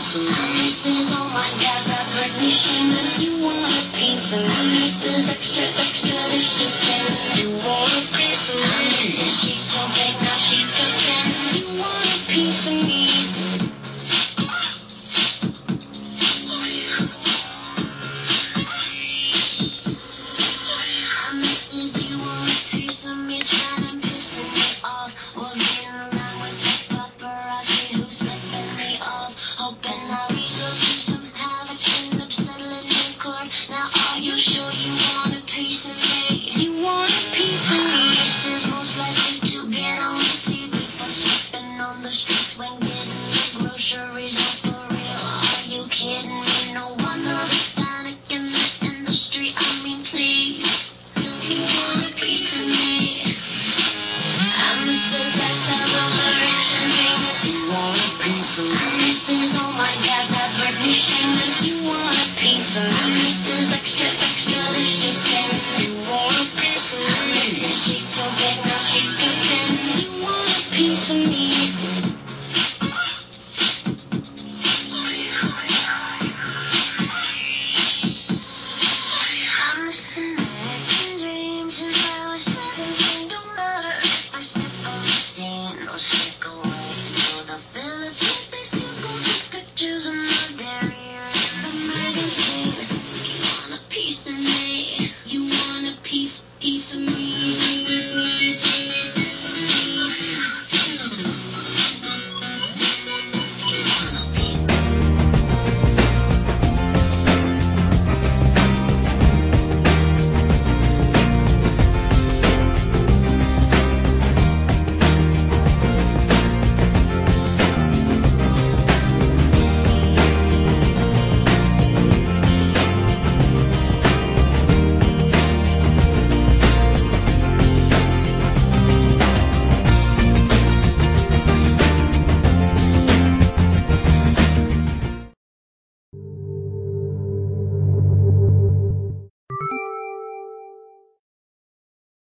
piece of me. This is, oh my God, that Britney shameless. You want a piece of me. This is extra, extra delicious. You want a piece of me. She's so big, now she's cooking. You want a piece of me. This is, oh my God, that Britney shameless. You want a piece of me. This is extra, extra delicious.